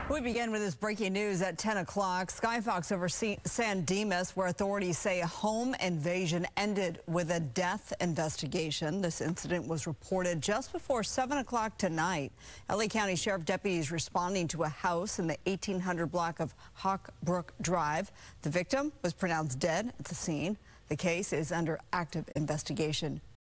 We begin with this breaking news at 10 o'clock. Skyfox over San Dimas, where authorities say a home invasion ended with a death investigation. This incident was reported just before 7 o'clock tonight. LA County Sheriff deputies responding to a house in the 1800 block of Hawkbrook Drive. The victim was pronounced dead at the scene. The case is under active investigation.